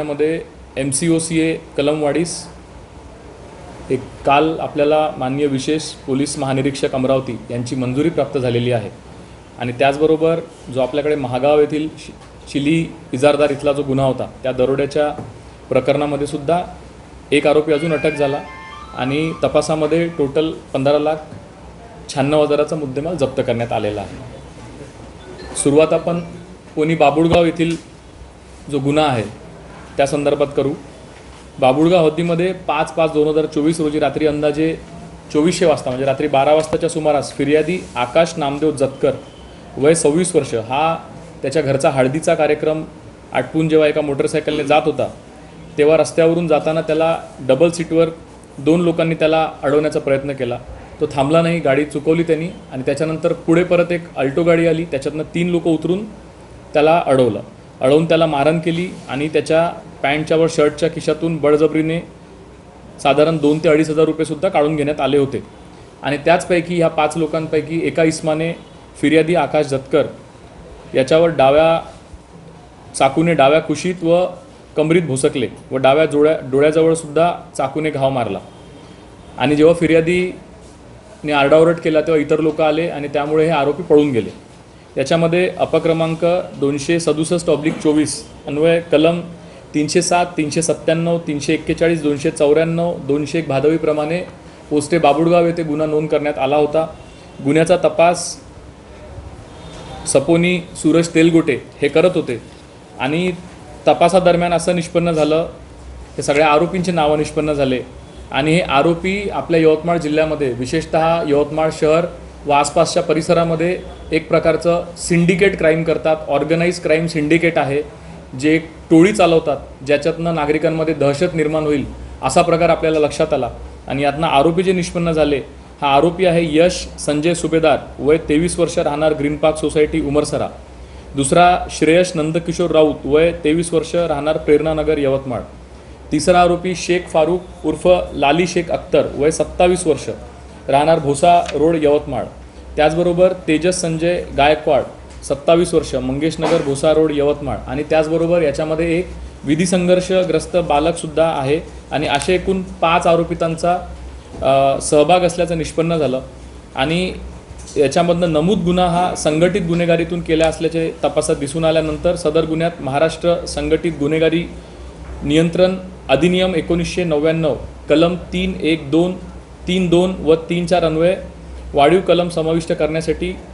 मध्ये MCOCA कलमवाडीस एक काल आपल्याला माननीय विशेष पोलीस महानिरीक्षक अमरावती यांची मंजुरी प्राप्त झालेली आहे। आणि त्याचबरोबर जो आपल्याकडे महागाव येथील चिली इजारदार इथला जो गुन्हा होता त्या दरोड्याच्या प्रकरणामध्ये सुद्धा एक आरोपी अजून अटक झाला आणि तपासामध्ये टोटल 15,96,000चा मुद्देमाल जप्त करण्यात आलेला आहे। सुरुवात आपण कोणी बाबुळगाव येथील जो गुन्हा आहे त्या संदर्भात करू। बाबुळगाव हद्दीमध्ये 5/5/2024 रोजी रात्री अंदाजे 2400 वाजता म्हणजे रात्री 12 वाजताच्या सुमारास फिर्यादी आकाश नामदेव जतकर वय 26 वर्ष हा त्याच्या घरचा हळदीचा कार्यक्रम आटपून जेव्हा एका मोटरसायकलने जात होता तेव्हा रस्त्यावरून जाताना त्याला डबल सीटवर 2 लोकांनी त्याला अडवण्याचा प्रयत्न केला। तो थांबला नाही, गाडी चुकवली त्यांनी आणि त्याच्यानंतर पुढे परत एक अल्टो गाडी आली, त्याच्यातनं 3 लोक उतरून त्याला अडवून त्याला मारहाण केली आणि त्याच्या पॅन्टच्या वर शर्टच्या खिशातून बळजबरीने साधारण 2 ते 2,500 रुपये सुद्धा काढून घेण्यात आले होते। आणि त्याचपैकी ह्या 5 लोकांपैकी एका इस्माने फिर्यादी आकाश जतकर याच्यावर चाकूने डाव्या कुशीत व कमरीत भोसकले व डाव्या डोळ्याजवळ सुद्धा चाकूने घाव मारला। आणि जेव्हा फिर्यादीने आरडाओरड केला तेव्हा इतर लोक आले आणि त्यामुळे हे आरोपी पळून गेले। याच्यामध्ये अपक्रमांक 267/24 अन्वय कलम 307, 397, 341, 294, 201 भादवीप्रमाणे पोस्टे बाबुळगाव येथे गुन्हा नोंद करण्यात आला होता। गुन्ह्याचा तपास सपोनी सूरज तेलगोटे हे करत होते आणि तपासादरम्यान असं निष्पन्न झालं हे सगळ्या आरोपींची नावं निष्पन्न झाले आणि हे आरोपी आपल्या यवतमाळ जिल्ह्यामध्ये विशेषतः यवतमाळ शहर व आसपासच्या परिसरामध्ये एक प्रकारचं सिंडिकेट क्राईम करतात। ऑर्गनाइज क्राईम सिंडिकेट आहे जे एक टोळी चालवतात ज्याच्यातनं नागरिकांमध्ये दहशत निर्माण होईल असा प्रकार आपल्याला लक्षात आला आणि यातनं आरोपी जे निष्पन्न झाले हा आरोपी आहे यश संजय सुभेदार वय 23 वर्ष राहणार ग्रीन पार्क सोसायटी उमरसरा। दुसरा श्रेयश नंदकिशोर राऊत वय 23 वर्ष राहणार प्रेरणानगर यवतमाळ। तिसरा आरोपी शेख फारूक उर्फ लाली शेख अख्तर वय 27 वर्ष राहणार भोसा रोड यवतमाळ। त्याचबरोबर तेजस संजय गायकवाड 27 वर्ष मंगेशनगर भोसा रोड यवतमाळ। आणि त्याचबरोबर याच्यामध्ये एक विधी संघर्षग्रस्त बालकसुद्धा आहे आणि असे एकूण 5 आरोपितांचा सहभाग असल्याचं निष्पन्न झालं। आणि याच्यामधनं नमूद गुन्हा हा संघटित गुन्हेगारीतून केला असल्याचे तपासात दिसून आल्यानंतर सदर गुन्ह्यात महाराष्ट्र संघटित गुन्हेगारी नियंत्रण अधिनियम 1999 कलम 3.1.2, 3.2 व 3.4 अन्वये वाढीव कलम समाविष्ट करण्यासाठी